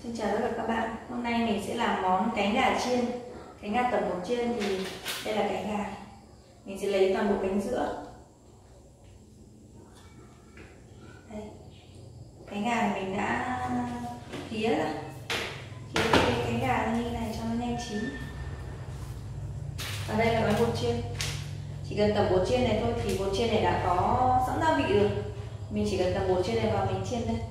Xin chào tất cả các bạn. Hôm nay mình sẽ làm món cánh gà chiên. Cánh gà tẩm bột chiên thì đây là cánh gà. Mình sẽ lấy toàn bộ cánh giữa. Đây. Cánh gà mình đã khía ra. Khía cái cánh gà ra như thế này cho nó nhanh chín. Và đây là gói bột chiên. Chỉ cần tẩm bột chiên này thôi thì bột chiên này đã có sẵn gia vị rồi. Mình chỉ cần tẩm bột chiên này vào mình chiên thôi.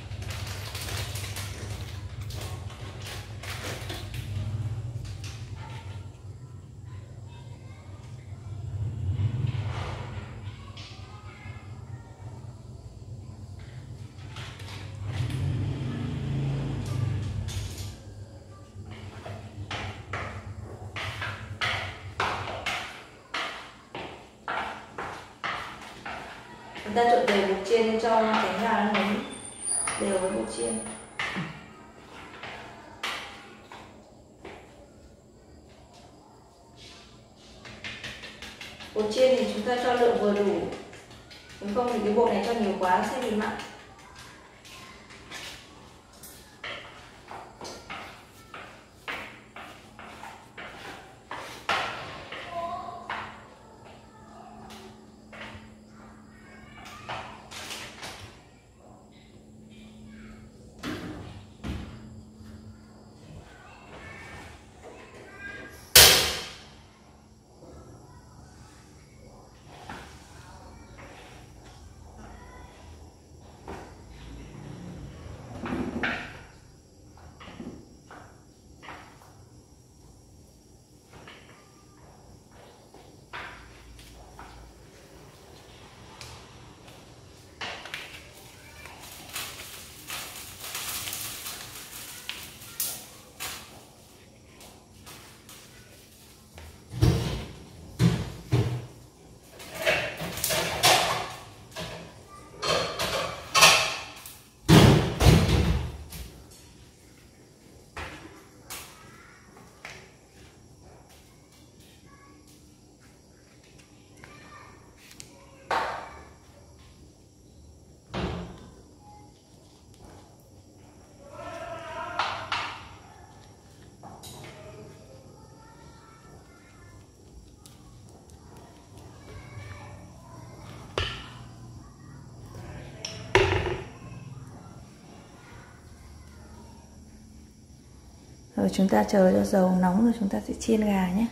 Chúng ta trộn đều bột chiên lên cho cánh gà nó ngấm đều với bột chiên. Bột chiên thì chúng ta cho lượng vừa đủ, nếu không thì cái bột này cho nhiều quá sẽ bị mặn. Rồi chúng ta chờ cho dầu nóng rồi chúng ta sẽ chiên gà nhé.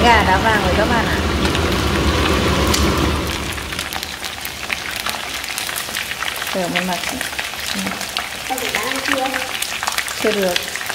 gà đá vàng rồi các bạn ạ. Để một mặt. Sao phải ăn chưa? Chưa được.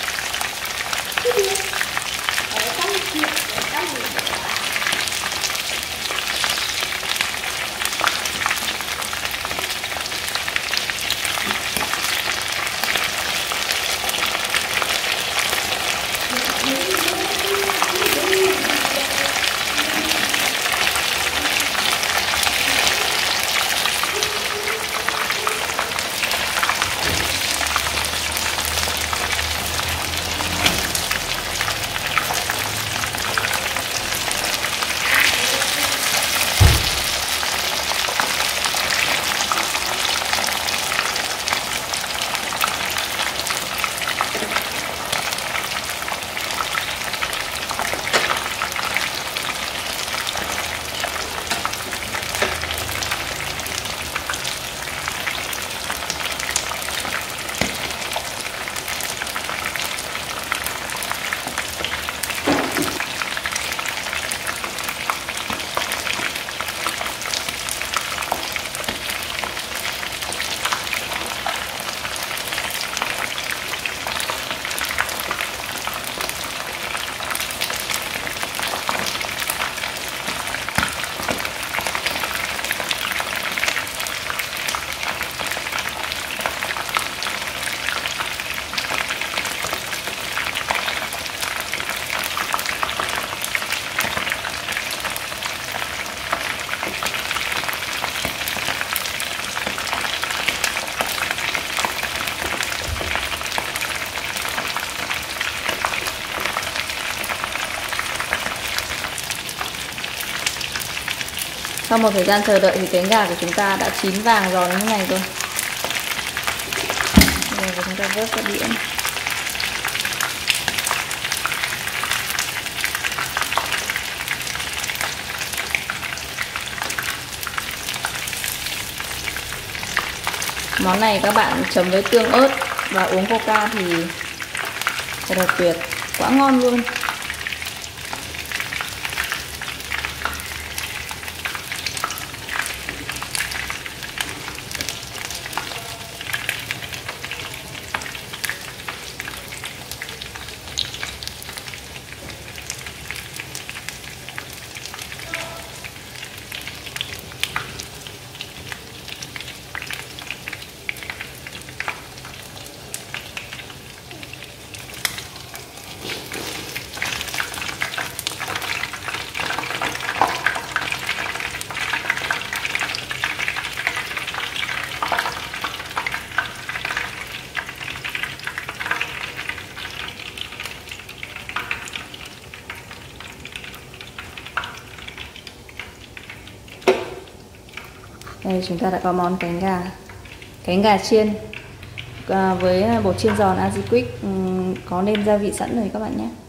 Sau một thời gian chờ đợi thì cánh gà của chúng ta đã chín vàng giòn như thế này rồi. Bây giờ chúng ta vớt ra đĩa. Món này các bạn chấm với tương ớt và uống coca thì thật là tuyệt, quá ngon luôn. Đây chúng ta đã có món cánh gà chiên với bột chiên giòn Aji Quick có nêm gia vị sẵn rồi các bạn nhé.